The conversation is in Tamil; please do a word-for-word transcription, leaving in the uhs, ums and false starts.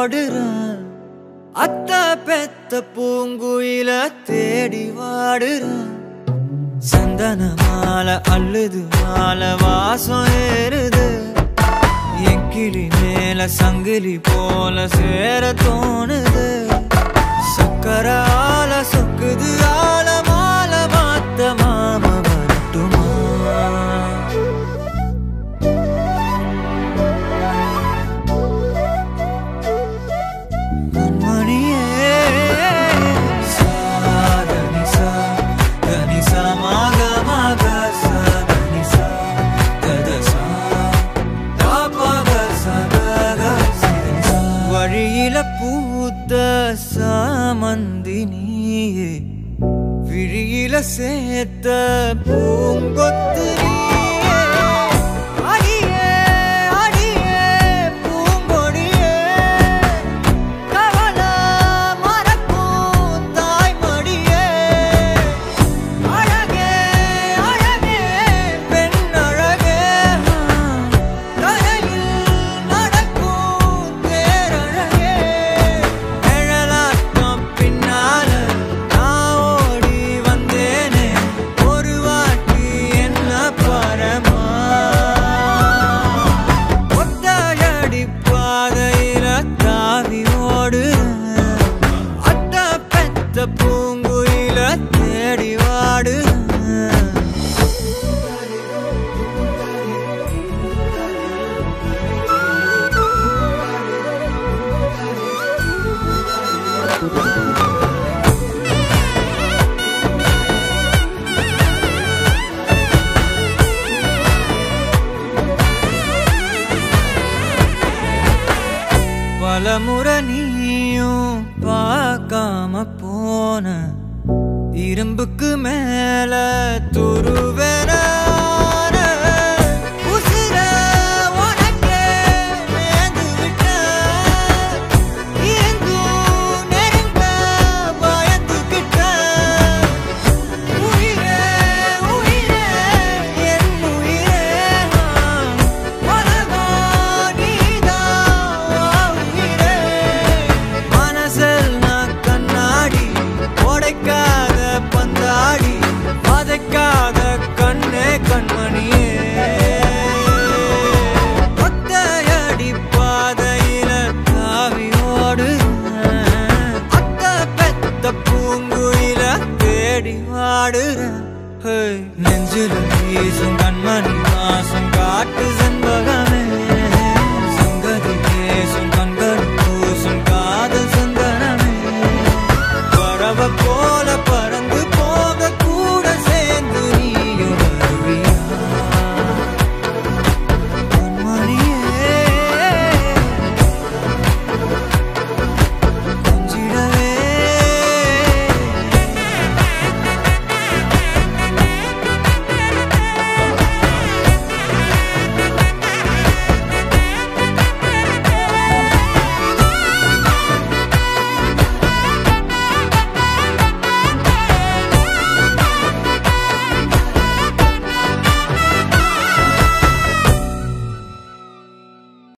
ஓடுறேன் அத்த பெத்த பூங்குயில தேடி வாடுறேன் சந்தன மாலை அள்ளுது மாலை வாசம் ஏறுது என் கிளி மேல சங்கிலி போல சேர தோணுது சக்கர ஆல சொக்குது ஆல மால மாத்த மாம வரட்டுமா கண்மணியே சாதனி சா தனி சா மாக மாக சாதனி சா ததசா தாபக சதக சிதசா வழியில பூத்த சாமந்தி நீயே விழியில சேர்த்த பூங்கொத்து நீயே அடியே அடியே பூங்கொடியே கவல மறக்கும் தாய்மடியே அழகே அழகே பெண் அழகே கரையில் நடக்கும் தேரழகே நிழலாட்டம் பின்னால நான் ஓடி வந்தேனே ஒரு வாட்டி என்ன பரமா ஒத்தையடி பாதையில தாவி ஓடுறேன் அத்த பெத்த பூங்குயில தேடி வாடுறேன் பலமுறை நீயும் பார்க்காம போன இரும்புக்கு மேல துருவேன உசிர உனக்கே நேர்ந்து விட்ட எங்கும் நெருங்க பயந்துகிட்ட உயிரே உயிரே என் உயிரே உலகா நீதான் உயிரே மனசில் நான் கண்ணாடி உடைக்காத பந்தாடி வதைக்காத கண்ணே கண்மணியே ஒத்தையடி பாதையில தாவி ஓடுறேன் அத்த பெத்த பூங்குயில தேடி வாடுறேன் நெஞ்சில வீசும் கண்மணி வாசம்